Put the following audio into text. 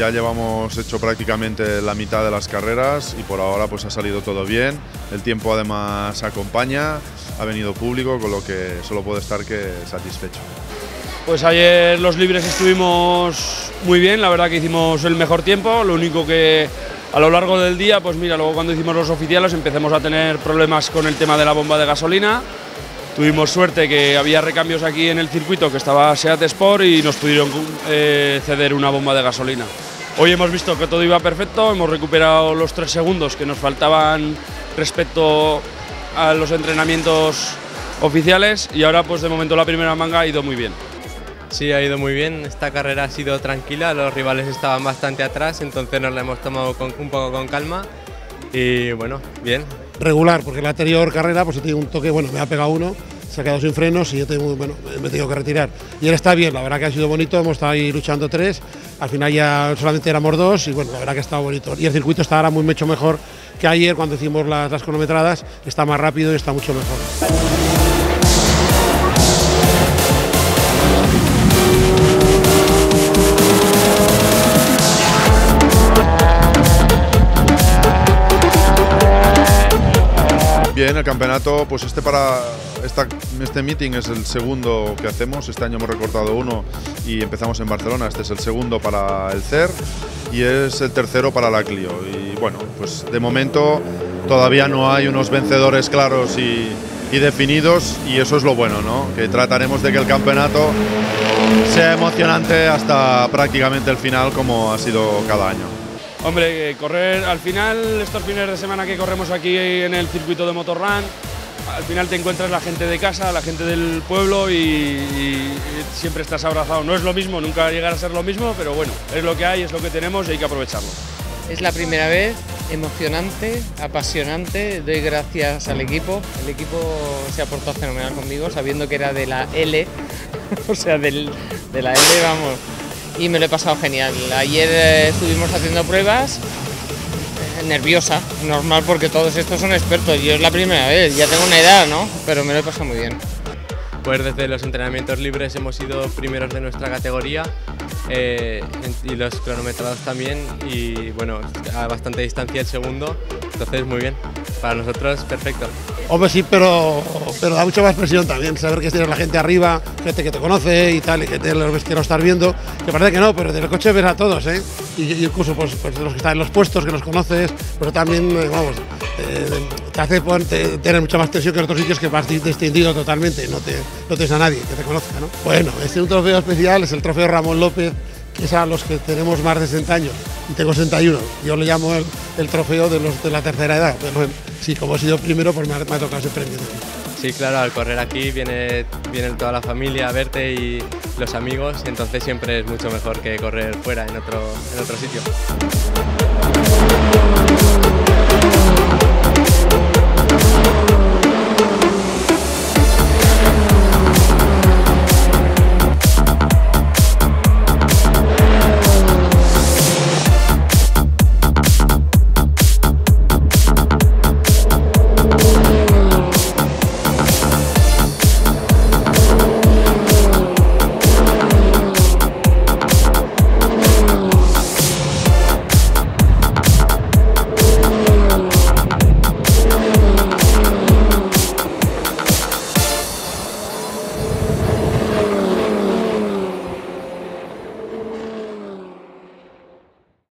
ya llevamos hecho prácticamente la mitad de las carreras y por ahora pues ha salido todo bien. El tiempo además acompaña, ha venido público, con lo que solo puedo estar que satisfecho. Pues ayer los libres estuvimos muy bien, la verdad que hicimos el mejor tiempo, lo único que a lo largo del día, pues mira, luego cuando hicimos los oficiales empezamos a tener problemas con el tema de la bomba de gasolina. Tuvimos suerte que había recambios aquí en el circuito, que estaba Seat Sport y nos pudieron ceder una bomba de gasolina. Hoy hemos visto que todo iba perfecto, hemos recuperado los 3 segundos que nos faltaban respecto a los entrenamientos oficiales y ahora pues de momento la primera manga ha ido muy bien. Sí, ha ido muy bien, esta carrera ha sido tranquila, los rivales estaban bastante atrás, entonces nos la hemos tomado un poco con calma y bueno, bien. Regular, porque la anterior carrera pues he tenido un toque, bueno, me ha pegado uno, se ha quedado sin frenos y yo tengo, bueno, me he tenido que retirar. Y él está bien, la verdad que ha sido bonito, hemos estado ahí luchando 3, al final ya solamente éramos 2 y bueno, la verdad que ha estado bonito. Y el circuito está ahora mucho mejor que ayer cuando hicimos las cronometradas, está más rápido y está mucho mejor. Bien, el campeonato, pues este meeting es el segundo que hacemos, este año hemos recortado uno y empezamos en Barcelona, este es el segundo para el CER y es el tercero para la Clio. Y bueno, pues de momento todavía no hay unos vencedores claros y definidos y eso es lo bueno, ¿no? Que trataremos de que el campeonato sea emocionante hasta prácticamente el final como ha sido cada año. Hombre, correr al final, estos fines de semana que corremos aquí en el circuito de Motorrun, al final te encuentras la gente de casa, la gente del pueblo y siempre estás abrazado. No es lo mismo, nunca llegará a ser lo mismo, pero bueno, es lo que hay, es lo que tenemos y hay que aprovecharlo. Es la primera vez, emocionante, apasionante, doy gracias al equipo. El equipo se ha portado fenomenal conmigo, sabiendo que era de la L, o sea, de la L, vamos. Y me lo he pasado genial. Ayer estuvimos haciendo pruebas, nerviosa, normal porque todos estos son expertos. Yo es la primera vez, ya tengo una edad, ¿no? Pero me lo he pasado muy bien. Pues desde los entrenamientos libres hemos sido primeros de nuestra categoría y los cronometrados también y bueno, a bastante distancia el segundo, entonces muy bien, para nosotros perfecto. Hombre, sí, pero da mucha más presión también, saber que tienes la gente arriba, gente que te conoce y tal, y que lo ves que lo estás viendo, que parece que no, pero desde el coche ves a todos, ¿eh? Y incluso pues los que están en los puestos, que los conoces, pero también, vamos, te hace tener mucha más tensión que en otros sitios que vas distinguido totalmente, no tienes a nadie que te conozca, ¿no? Bueno, este es un trofeo especial, es el trofeo Ramón López, que es a los que tenemos más de 60 años, y tengo 61, yo le llamo el trofeo de los de la tercera edad, pero sí, como he sido primero, pues me ha tocado ese premio. Sí, claro, al correr aquí viene toda la familia a verte y los amigos, entonces siempre es mucho mejor que correr fuera en otro sitio.